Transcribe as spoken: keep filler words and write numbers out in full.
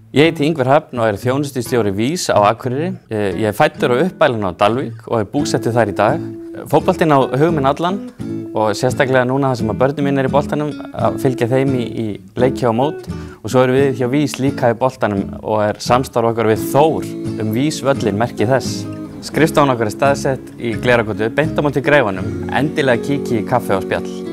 Ég heiti Ingvar Hrafn og er þjónustustjóri Vís á Akureyri. Ég er fæddur og uppalinn á Dalvík og er búsettur þar í dag. Fótboltinn á hug minn allan og sérstaklega núna þar sem að börnin mín er í boltanum að fylgja þeim í, í leiki og mót. Og svo erum við hjá Vís líka í boltanum og er samstarf okkar við Þór um Vís völlin merki þess. Skrifstofan okkar er staðsett í Gleragötu beint á móti Greifanum. Endilega kíkið í kaffi og spjall.